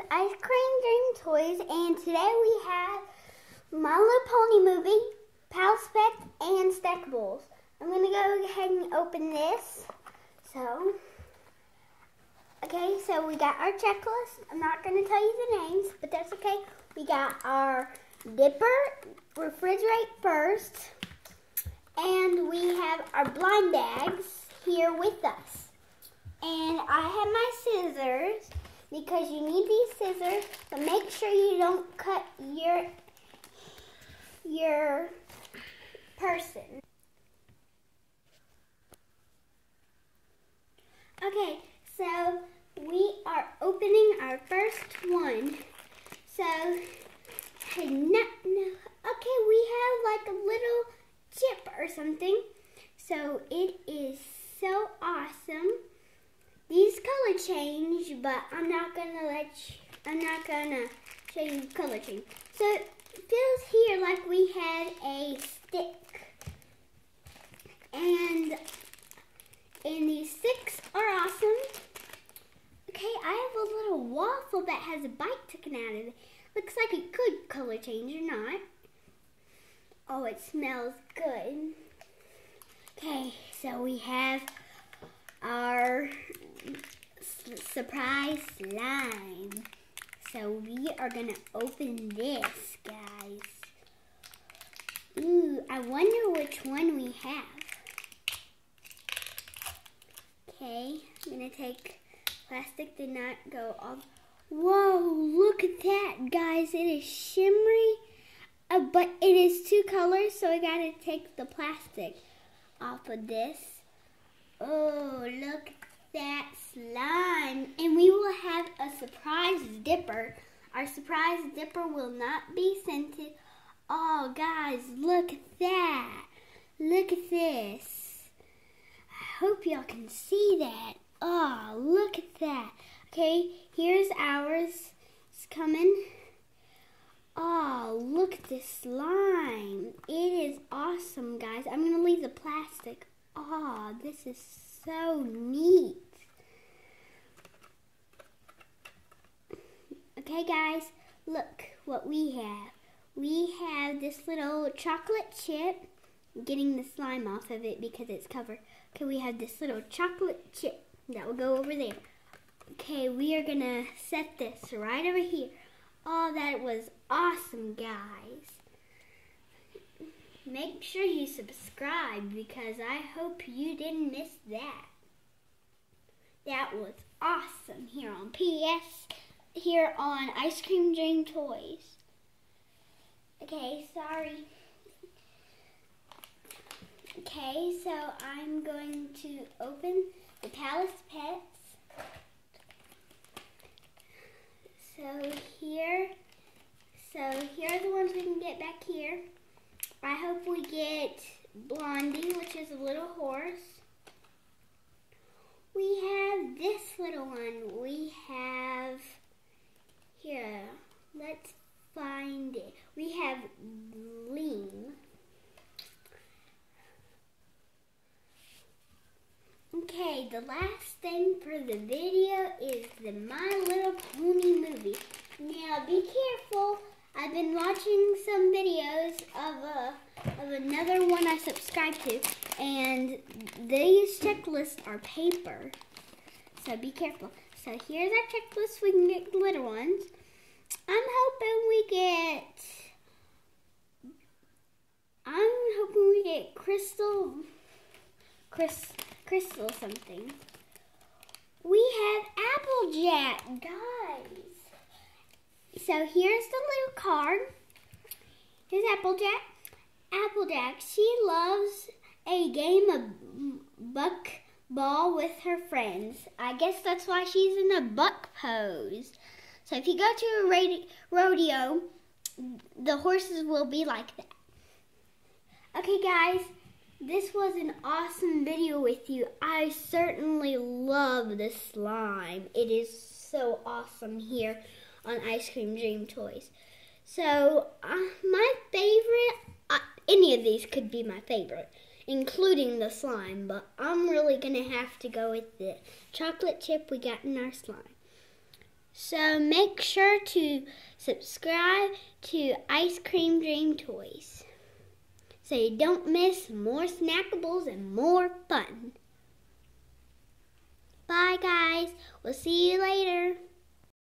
Ice Cream Dream Toys, and today we have My Little Pony movie, Palace Pets, and Stackables. I'm going to go ahead and open this. So we got our checklist. I'm not going to tell you the names, but that's okay. We got our dipper, refrigerate first, and we have our blind bags here with us. And I have my scissors, because you need these scissors, but make sure you don't cut your person. Okay, so we are opening our first one. So, okay, we have like a little chip or something. So it is so awesome. These color change, but I'm not gonna show you color change. So it feels here like we had a stick, and these sticks are awesome. Okay, I have a little waffle that has a bite taken out of it. Looks like it could color change or not. Oh, it smells good. Okay, so we have our surprise slime. So we are gonna open this, guys. Ooh, I wonder which one we have. Okay, I'm gonna take plastic, did not go off. Whoa, look at that, guys. It is shimmery, but it is two colors, so I gotta take the plastic off of this. Oh, look at that slime. And we will have a surprise dipper. Our surprise dipper will not be scented. Oh, guys, look at that. Look at this. I hope y'all can see that. Oh, look at that. Okay, here's ours. It's coming. Oh, look at this slime. It is awesome, guys. I'm going to leave the plastic. Oh, this is so neat. Okay, guys, look what we have. We have this little chocolate chip. I'm getting the slime off of it because it's covered. Okay, we have this little chocolate chip that will go over there. Okay, we are going to set this right over here. Oh, that was awesome, guys. Make sure you subscribe because I hope you didn't miss that. That was awesome here on Ice Cream Dream Toys. Okay, sorry. Okay, so I'm going to open the Palace Pets. So here are the ones we can get back here. I hope we get Blondie, which is a little horse. We have this little one. We have, here, let's find it. We have Lean. Okay, the last thing for the video is the My Little Pony movie. Now, be careful. I've been watching some videos of another one I subscribed to, and these checklists are paper. So be careful. So here's our checklist. We can get glitter ones. I'm hoping we get crystal something. We have Applejack, guys. So here's the little card. Here's Applejack. Applejack, she loves a game of buck ball with her friends. I guess that's why she's in a buck pose. So if you go to a rodeo, the horses will be like that. Okay, guys. This was an awesome video with you. I certainly love the slime. It is so awesome here on Ice Cream Dream Toys. So, my favorite, any of these could be my favorite, including the slime, but I'm really going to have to go with the chocolate chip we got in our slime. So make sure to subscribe to Ice Cream Dream Toys so you don't miss more snackables and more fun. Bye guys, we'll see you later.